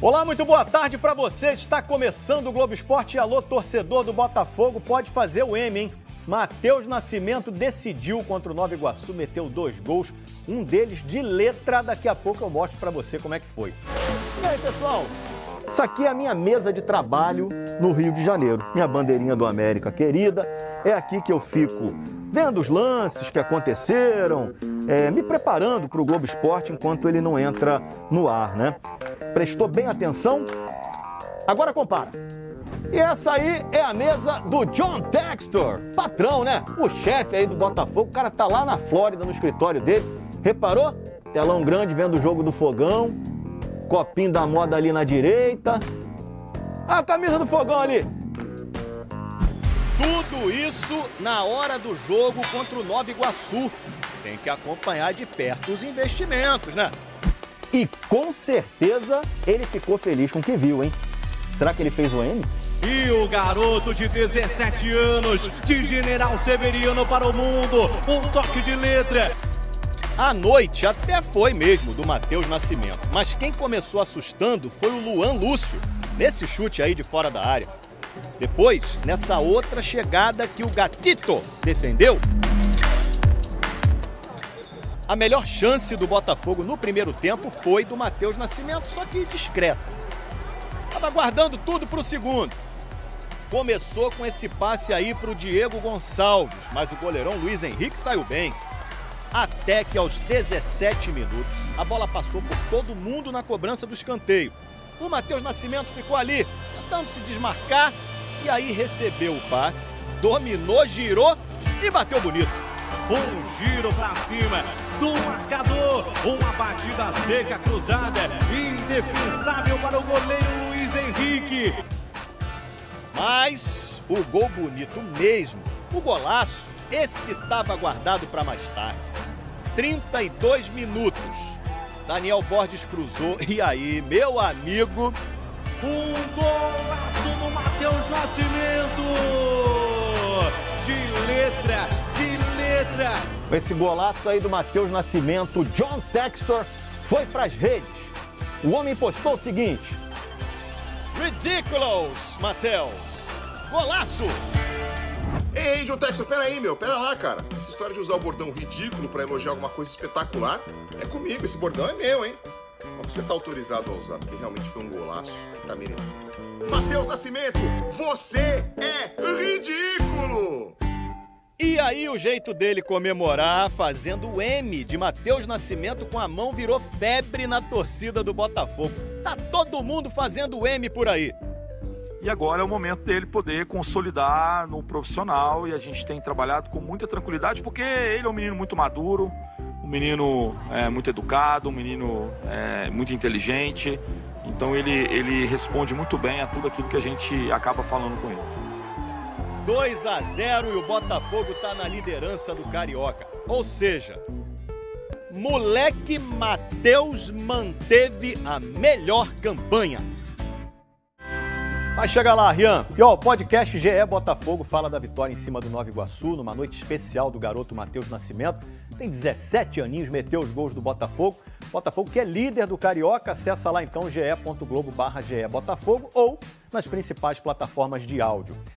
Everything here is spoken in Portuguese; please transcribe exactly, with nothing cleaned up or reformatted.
Olá, muito boa tarde para você. Está começando o Globo Esporte. Alô, torcedor do Botafogo, pode fazer o M, hein? Matheus Nascimento decidiu contra o Nova Iguaçu, meteu dois gols, um deles de letra. Daqui a pouco eu mostro para você como é que foi. E aí, pessoal? Isso aqui é a minha mesa de trabalho no Rio de Janeiro. Minha bandeirinha do América querida. É aqui que eu fico vendo os lances que aconteceram, é, me preparando para o Globo Esporte enquanto ele não entra no ar, né? Prestou bem atenção? Agora compara. E essa aí é a mesa do John Textor, patrão, né? O chefe aí do Botafogo. O cara tá lá na Flórida, no escritório dele. Reparou? Telão grande vendo o jogo do Fogão. Copinho da moda ali na direita. Ah, a camisa do Fogão ali. Tudo isso na hora do jogo contra o Nova Iguaçu. Tem que acompanhar de perto os investimentos, né? E com certeza ele ficou feliz com o que viu, hein? Será que ele fez o M? E o garoto de dezessete anos, de General Severiano para o mundo, um toque de letra. A noite até foi mesmo do Matheus Nascimento, mas quem começou assustando foi o Luan Lúcio, nesse chute aí de fora da área. Depois, nessa outra chegada que o Gatito defendeu, a melhor chance do Botafogo no primeiro tempo foi do Matheus Nascimento, só que discreta. Estava guardando tudo para o segundo. Começou com esse passe aí para o Diego Gonçalves, mas o goleirão Luiz Henrique saiu bem. Até que aos dezessete minutos, a bola passou por todo mundo na cobrança do escanteio. O Matheus Nascimento ficou ali, tentando se desmarcar, e aí recebeu o passe, dominou, girou e bateu bonito. Um giro pra cima do marcador, uma batida seca cruzada, indefensável para o goleiro Luiz Henrique. Mas o gol bonito mesmo, o golaço, esse estava guardado para mais tarde. trinta e dois minutos, Daniel Borges cruzou e aí, meu amigo... Um golaço do Matheus Nascimento! De letra, de letra! Esse golaço aí do Matheus Nascimento, John Textor, foi pras redes. O homem postou o seguinte: Ridiculous, Matheus! Golaço! Ei, John Textor, peraí, meu, pera lá, cara. Essa história de usar o bordão ridículo pra elogiar alguma coisa espetacular é comigo, esse bordão é meu, hein? Mas você tá autorizado a usar, porque realmente foi um golaço que tá merecendo. Matheus Nascimento, você é ridículo! E aí o jeito dele comemorar, fazendo o M de Matheus Nascimento com a mão, virou febre na torcida do Botafogo. Tá todo mundo fazendo o M por aí. E agora é o momento dele poder consolidar no profissional, e a gente tem trabalhado com muita tranquilidade, porque ele é um menino muito maduro, um menino é, muito educado, um menino é, muito inteligente, então ele, ele responde muito bem a tudo aquilo que a gente acaba falando com ele. dois a zero e o Botafogo tá na liderança do Carioca, ou seja, moleque Matheus manteve a melhor campanha. Vai chegar lá, Rian. E ó, o podcast G E Botafogo fala da vitória em cima do Nova Iguaçu, numa noite especial do garoto Matheus Nascimento. Tem dezessete aninhos, meteu os gols do Botafogo. Botafogo que é líder do Carioca. Acessa lá então ge ponto globo barra ge Botafogo ou nas principais plataformas de áudio.